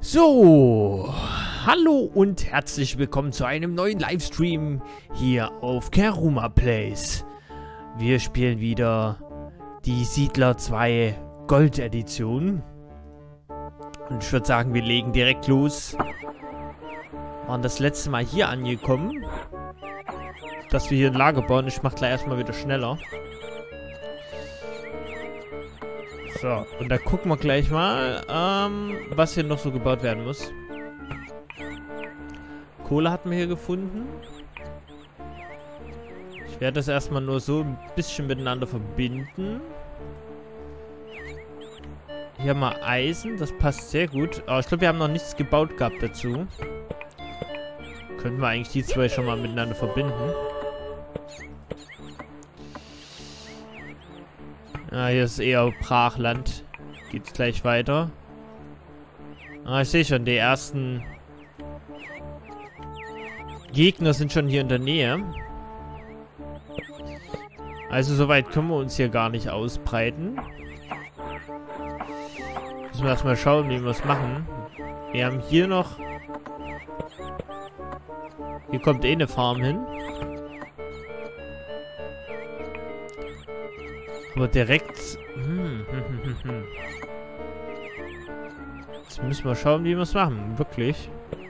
So, hallo und herzlich willkommen zu einem neuen Livestream hier auf Keruma Plays. Wir spielen wieder die Siedler 2 Gold Edition. Und ich würde sagen, wir legen direkt los. Waren das letzte Mal hier angekommen, dass wir hier ein Lager bauen. Ich mache gleich erstmal wieder schneller. So, und da gucken wir gleich mal, was hier noch so gebaut werden muss. Kohle hatten wir hier gefunden. Ich werde das erstmal nur so ein bisschen miteinander verbinden. Hier haben wir Eisen, das passt sehr gut. Aber ich glaube, wir haben noch nichts gebaut gehabt dazu. Könnten wir eigentlich die zwei schon mal miteinander verbinden. Ah, hier ist eher Brachland. Geht's gleich weiter. Ah, ich sehe schon, die ersten Gegner sind schon hier in der Nähe. Also soweit können wir uns hier gar nicht ausbreiten. Müssen wir erstmal schauen, wie wir es machen. Wir haben hier noch... Hier kommt eh eine Farm hin. Aber direkt... Jetzt müssen wir schauen, wie wir es machen. Wirklich.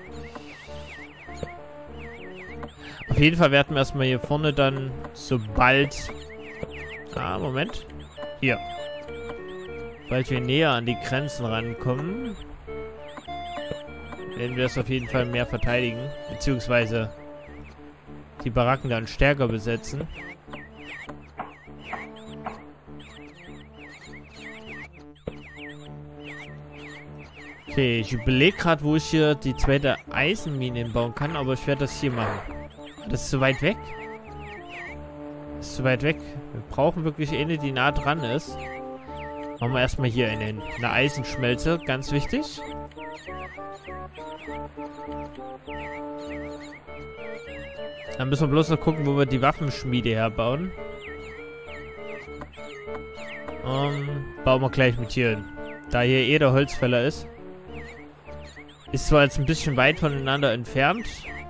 Auf jeden Fall werden wir erstmal hier vorne dann, sobald... Ah, Moment. Hier. Sobald wir näher an die Grenzen rankommen, werden wir es auf jeden Fall mehr verteidigen. Beziehungsweise die Baracken dann stärker besetzen. Okay, ich überlege gerade, wo ich hier die zweite Eisenmine hinbauen kann, aber ich werde das hier machen. Das ist zu weit weg. Das ist zu weit weg. Wir brauchen wirklich eine, die nah dran ist. Machen wir erstmal hier eine Eisenschmelze, ganz wichtig. Dann müssen wir bloß noch gucken, wo wir die Waffenschmiede herbauen. Bauen wir gleich mit hier hin. Da hier eh der Holzfäller ist. Ist zwar jetzt ein bisschen weit voneinander entfernt.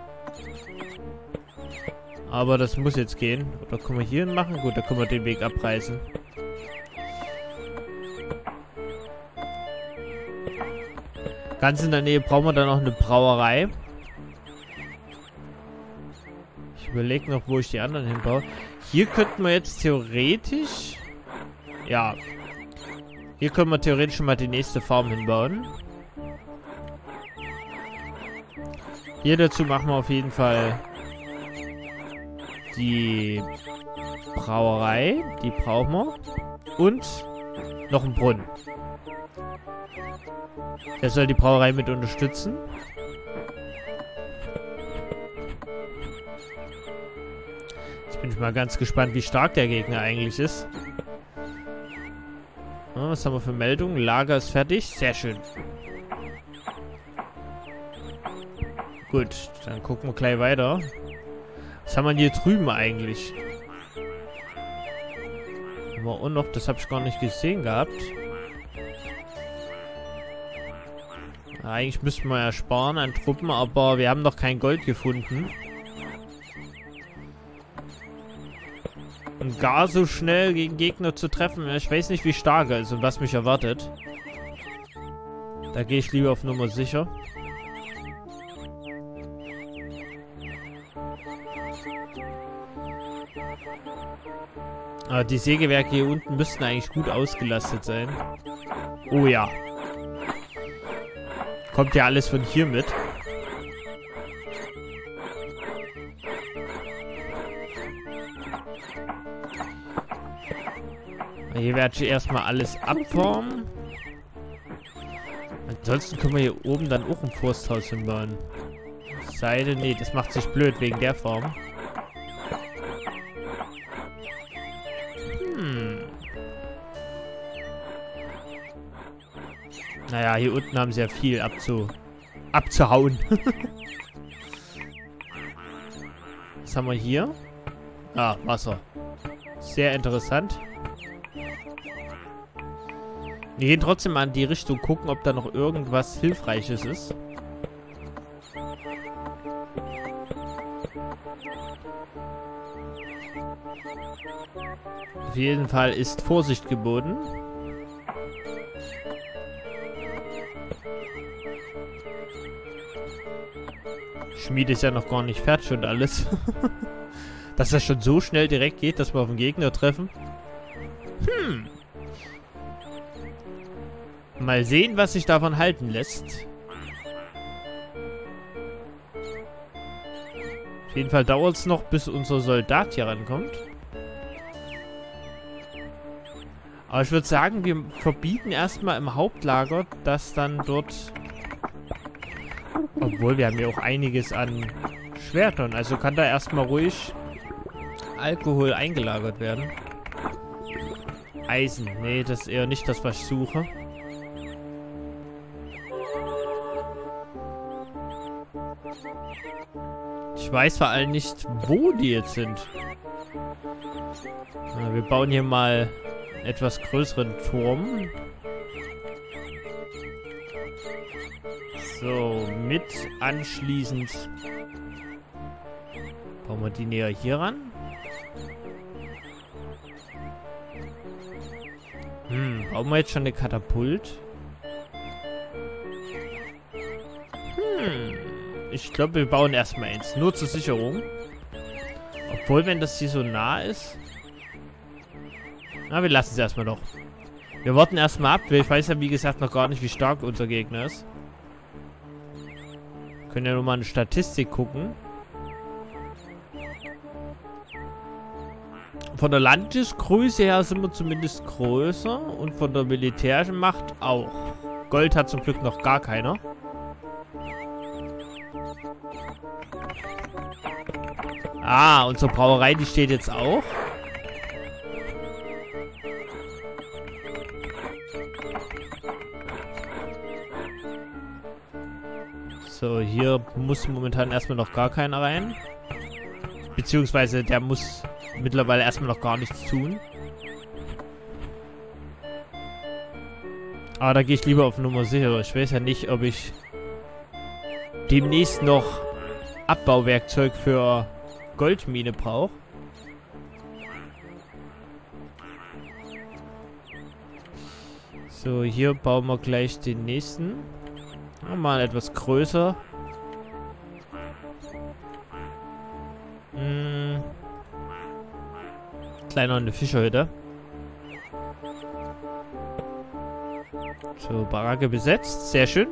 Aber das muss jetzt gehen. Oder können wir hier hin machen? Gut, da können wir den Weg abreißen. Ganz in der Nähe brauchen wir dann noch eine Brauerei. Ich überlege noch, wo ich die anderen hinbaue. Hier könnten wir jetzt theoretisch... Ja. Hier können wir theoretisch schon mal die nächste Farm hinbauen. Hier dazu machen wir auf jeden Fall die Brauerei. Die brauchen wir. Und noch einen Brunnen. Der soll die Brauerei mit unterstützen. Jetzt bin ich mal ganz gespannt, wie stark der Gegner eigentlich ist. Was haben wir für Meldungen? Lager ist fertig. Sehr schön. Gut, dann gucken wir gleich weiter. Was haben wir hier drüben eigentlich? Haben wir auch noch, das habe ich gar nicht gesehen gehabt. Eigentlich müssten wir ja sparen an Truppen, aber wir haben noch kein Gold gefunden. Und gar so schnell gegen Gegner zu treffen, ich weiß nicht, wie stark er ist und was mich erwartet. Da gehe ich lieber auf Nummer sicher. Aber die Sägewerke hier unten müssten eigentlich gut ausgelastet sein. Oh ja. Kommt ja alles von hier mit. Hier werde ich erstmal alles abformen. Ansonsten können wir hier oben dann auch ein Forsthaus hinbauen. Seide, nee, das macht sich blöd wegen der Form. Naja, hier unten haben sie ja viel abzuhauen. Was haben wir hier? Ah, Wasser. Sehr interessant. Wir gehen trotzdem mal in die Richtung, gucken, ob da noch irgendwas Hilfreiches ist. Auf jeden Fall ist Vorsicht geboten. Schmied ist ja noch gar nicht fertig und alles. Dass das schon so schnell direkt geht, dass wir auf den Gegner treffen. Mal sehen, was sich davon halten lässt. Auf jeden Fall dauert es noch, bis unser Soldat hier rankommt. Aber ich würde sagen, wir verbieten erstmal im Hauptlager, dass dann dort... Obwohl, wir haben ja auch einiges an Schwertern. Also kann da erstmal ruhig Alkohol eingelagert werden. Eisen. Nee, das ist eher nicht das, was ich suche. Ich weiß vor allem nicht, wo die jetzt sind. Ja, wir bauen hier mal einen etwas größeren Turm. So, mit anschließend bauen wir die näher hier ran. Brauchen wir jetzt schon eine Katapult? Ich glaube, wir bauen erstmal eins. Nur zur Sicherung. Obwohl, wenn das hier so nah ist... Na, wir lassen es erstmal noch. Wir warten erstmal ab. Ich weiß ja, wie gesagt, noch gar nicht, wie stark unser Gegner ist. Wir können ja nur mal eine Statistik gucken. Von der Landesgröße her sind wir zumindest größer. Und von der militärischen Macht auch. Gold hat zum Glück noch gar keiner. Ah, unsere Brauerei, die steht jetzt auch. So, hier muss momentan erstmal noch gar keiner rein. Beziehungsweise der muss mittlerweile erstmal noch gar nichts tun. Aber da gehe ich lieber auf Nummer sicher. Ich weiß ja nicht, ob ich demnächst noch Abbauwerkzeug für Goldmine brauche. So, hier bauen wir gleich den nächsten. Mal etwas größer. Kleiner eine Fischerhütte. So, Baracke besetzt. Sehr schön.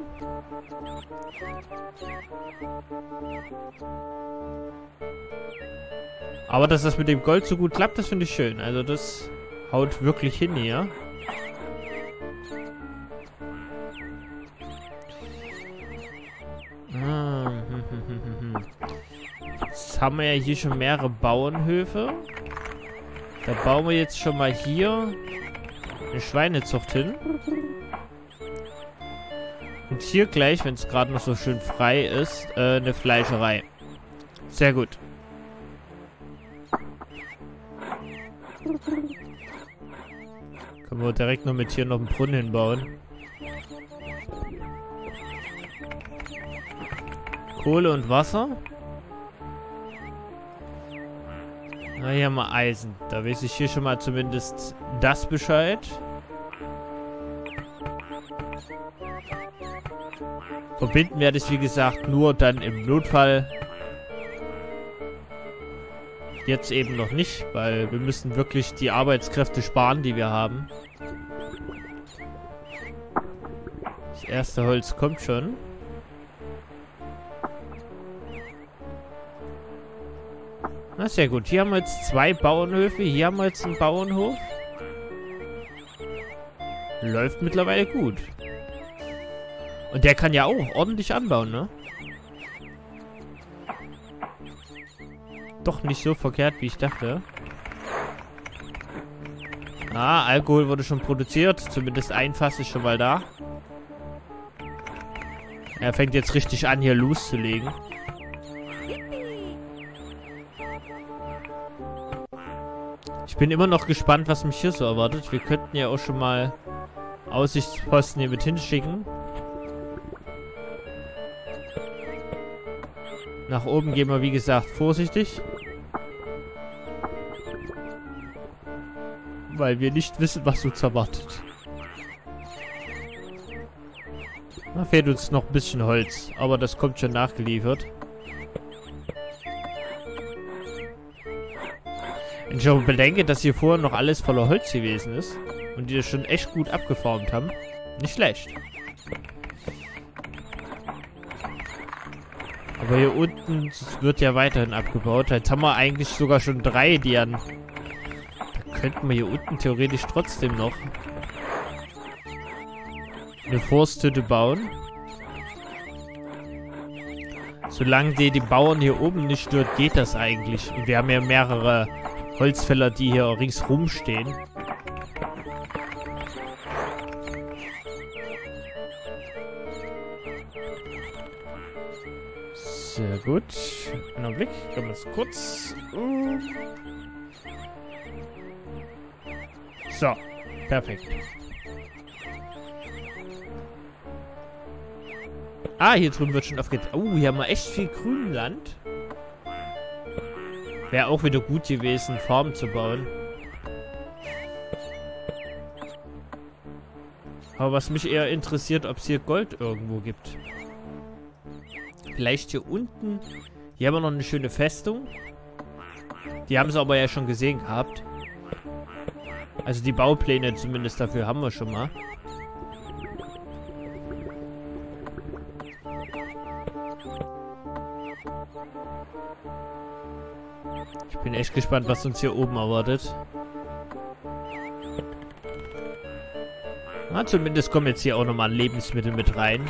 Aber dass das mit dem Gold so gut klappt, das finde ich schön. Also das haut wirklich hin hier. Jetzt haben wir ja hier schon mehrere Bauernhöfe. Da bauen wir jetzt schon mal hier eine Schweinezucht hin. Und hier gleich, wenn es gerade noch so schön frei ist, eine Fleischerei. Sehr gut. Können wir direkt noch mit hier noch einen Brunnen hinbauen. Kohle und Wasser. Na, hier haben wir Eisen. Da weiß ich hier schon mal zumindest das Bescheid. Verbinden werde ich, wie gesagt, nur dann im Notfall. Jetzt eben noch nicht, weil wir müssen wirklich die Arbeitskräfte sparen, die wir haben. Das erste Holz kommt schon. Na, sehr gut. Hier haben wir jetzt 2 Bauernhöfe. Hier haben wir jetzt einen Bauernhof. Läuft mittlerweile gut. Und der kann ja auch ordentlich anbauen, ne? Doch nicht so verkehrt, wie ich dachte. Ah, Alkohol wurde schon produziert. Zumindest ein Fass ist schon mal da. Er fängt jetzt richtig an, hier loszulegen. Ich bin immer noch gespannt, was mich hier so erwartet. Wir könnten ja auch schon mal Aussichtsposten hier mit hinschicken. Nach oben gehen wir, wie gesagt, vorsichtig. Weil wir nicht wissen, was uns erwartet. Da fehlt uns noch ein bisschen Holz, aber das kommt schon nachgeliefert. Wenn ich aber bedenke, dass hier vorher noch alles voller Holz gewesen ist und die das schon echt gut abgeformt haben, nicht schlecht. Aber hier unten wird ja weiterhin abgebaut. Jetzt haben wir eigentlich sogar schon 3, die an... Da könnten wir hier unten theoretisch trotzdem noch eine Forsthütte bauen. Solange die Bauern hier oben nicht stört, geht das eigentlich. Und wir haben ja mehrere Holzfäller, die hier ringsrum stehen. Sehr gut. Einen Blick. Können wir es kurz. So. Perfekt. Ah, hier drüben wird schon aufgeht. Oh, hier haben wir echt viel Grünland. Wäre auch wieder gut gewesen, Farmen zu bauen. Aber was mich eher interessiert, ob es hier Gold irgendwo gibt. Vielleicht hier unten. Hier haben wir noch eine schöne Festung. Die haben sie aber ja schon gesehen gehabt. Also die Baupläne zumindest dafür haben wir schon mal. Ich bin echt gespannt, was uns hier oben erwartet. Na, zumindest kommen jetzt hier auch nochmal Lebensmittel mit rein.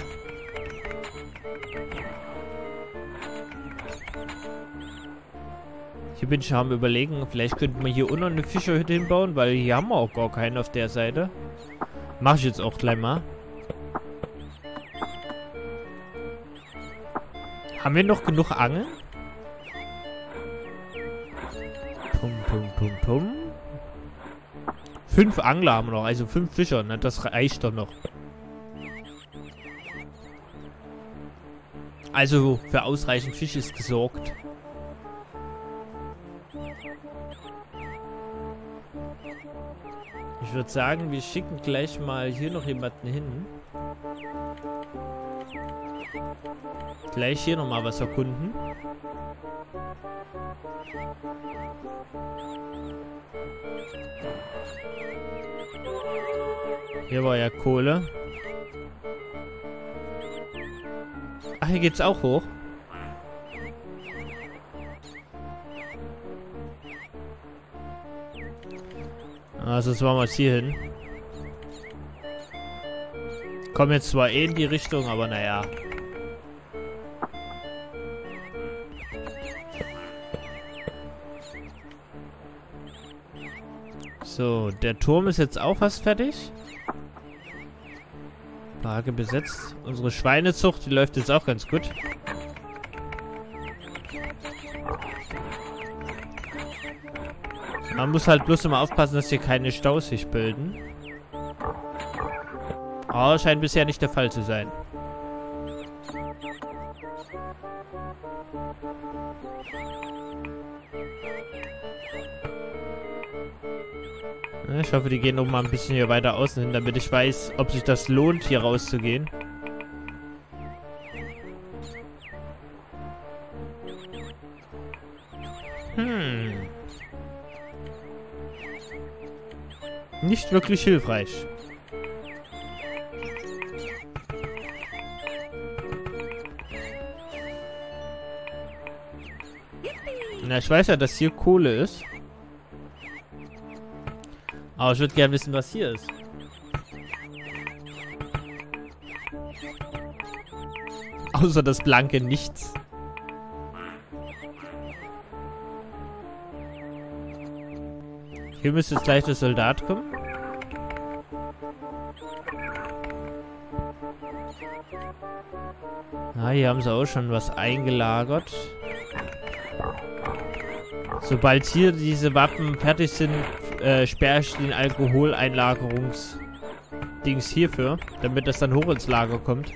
Hier bin ich am Überlegen, vielleicht könnten wir hier unten eine Fischerhütte hinbauen, weil hier haben wir auch gar keinen auf der Seite. Mache ich jetzt auch gleich mal. Haben wir noch genug Angeln? Pum. 5 Angler haben wir noch, also 5 Fischer, ne? Das reicht doch noch. Also für ausreichend Fisch ist gesorgt. Ich würde sagen, wir schicken gleich mal hier noch jemanden hin. Gleich hier nochmal was erkunden. Hier war ja Kohle. Ach, hier geht's auch hoch. Also das machen wir jetzt hier hin. Kommen jetzt zwar eh in die Richtung, aber naja. So, der Turm ist jetzt auch fast fertig. Lage besetzt. Unsere Schweinezucht, die läuft jetzt auch ganz gut. Man muss halt bloß immer aufpassen, dass hier keine Staus sich bilden. Aber scheint bisher nicht der Fall zu sein. Ich hoffe, die gehen noch mal ein bisschen hier weiter außen hin, damit ich weiß, ob sich das lohnt, hier rauszugehen. Nicht wirklich hilfreich. Na, ich weiß ja, dass hier Kohle ist. Aber ich würde gerne wissen, was hier ist. Außer das blanke Nichts. Hier müsste jetzt gleich der Soldat kommen. Ah, hier haben sie auch schon was eingelagert. Sobald hier diese Waffen fertig sind, sperre ich den Alkoholeinlagerungsbereich Dings hierfür, damit das dann hoch ins Lager kommt.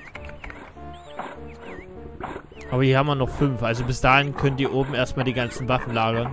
Aber hier haben wir noch 5. Also bis dahin könnt ihr oben erstmal die ganzen Waffen lagern.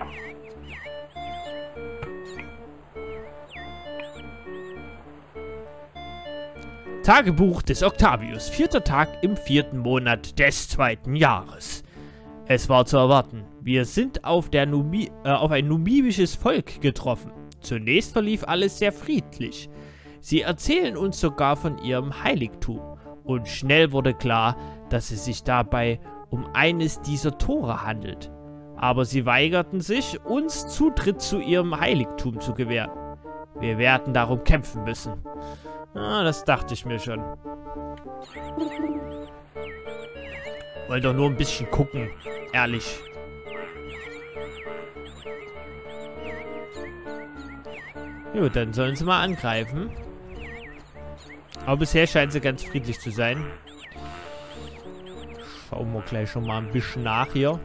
Tagebuch des Octavius. 4. Tag im 4. Monat des 2. Jahres. Es war zu erwarten. Wir sind auf ein numibisches Volk getroffen. Zunächst verlief alles sehr friedlich. Sie erzählen uns sogar von ihrem Heiligtum. Und schnell wurde klar, dass es sich dabei um eines dieser Tore handelt. Aber sie weigerten sich, uns Zutritt zu ihrem Heiligtum zu gewähren. Wir werden darum kämpfen müssen. Ah, das dachte ich mir schon. Wollte doch nur ein bisschen gucken. Ehrlich. Gut, dann sollen sie mal angreifen. Aber bisher scheint sie ganz friedlich zu sein. Schauen wir gleich schon mal ein bisschen nach hier.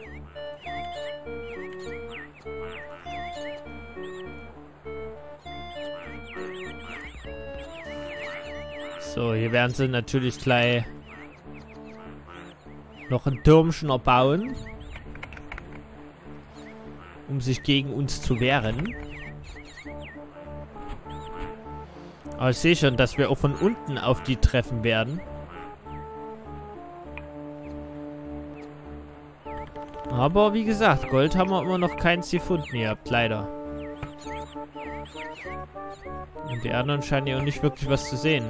So, hier werden sie natürlich gleich noch ein Türmchen erbauen, um sich gegen uns zu wehren. Aber ich sehe schon, dass wir auch von unten auf die treffen werden. Aber wie gesagt, Gold haben wir immer noch keins gefunden gehabt, leider. Und die anderen scheinen ja auch nicht wirklich was zu sehen.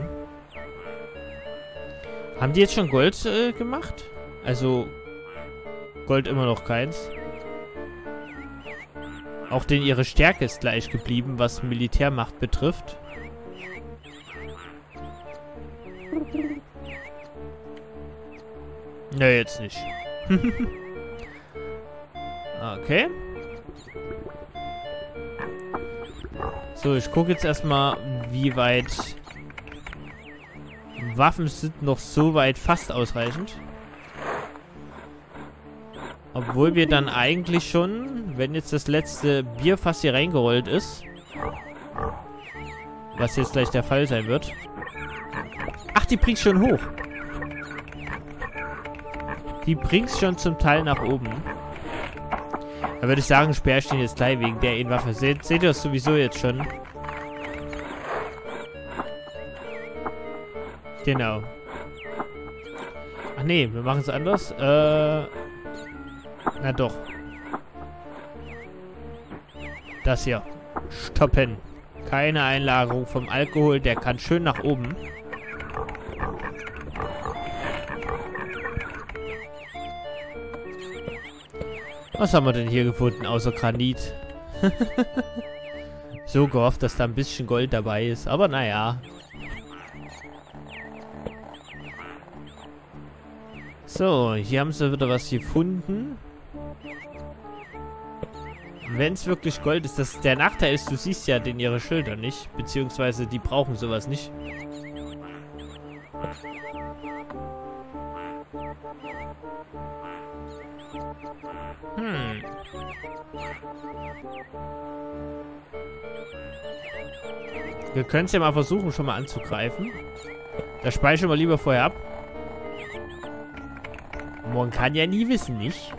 Haben die jetzt schon Gold gemacht? Also, Gold immer noch keins. Auch denn ihre Stärke ist gleich geblieben, was Militärmacht betrifft. Ne, jetzt nicht. Okay. So, ich gucke jetzt erstmal, wie weit... Waffen sind noch so weit fast ausreichend. Obwohl wir dann eigentlich schon, wenn jetzt das letzte Bierfass hier reingerollt ist, was jetzt gleich der Fall sein wird. Ach, die bringt's schon hoch. Die bringt's schon zum Teil nach oben. Da würde ich sagen, sperre ich den jetzt gleich wegen der Waffe. Seht ihr das sowieso jetzt schon? Genau. Ach nee, wir machen es anders. Na doch. Das hier. Stoppen. Keine Einlagerung vom Alkohol. Der kann schön nach oben. Was haben wir denn hier gefunden, außer Granit? So gehofft, dass da ein bisschen Gold dabei ist. Aber naja. So, hier haben sie wieder was gefunden. Wenn es wirklich Gold ist, das der Nachteil ist, du siehst ja den ihre Schilder nicht. Beziehungsweise die brauchen sowas nicht. Wir können es ja mal versuchen, schon mal anzugreifen. Das speichern wir lieber vorher ab. Man kann ja nie wissen, nicht?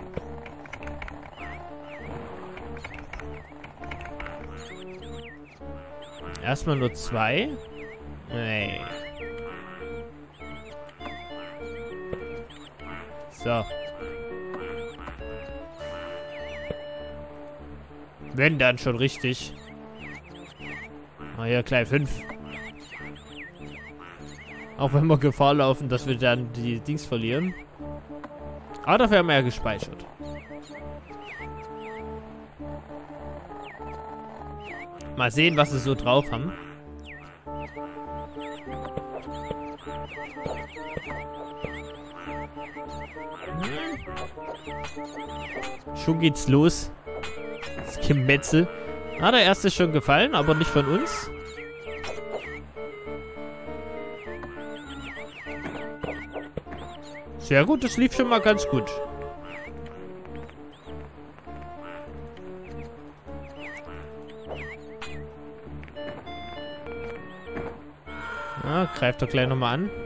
Erstmal nur 2. Nee. So. Wenn dann schon richtig. Ah ja, gleich 5. Auch wenn wir Gefahr laufen, dass wir dann die Dings verlieren. Aber dafür haben wir ja gespeichert. Mal sehen, was sie so drauf haben. Schon geht's los. Das Gemetzel. Ah, der erste ist schon gefallen, aber nicht von uns. Sehr gut, das lief schon mal ganz gut. Greift doch gleich nochmal an.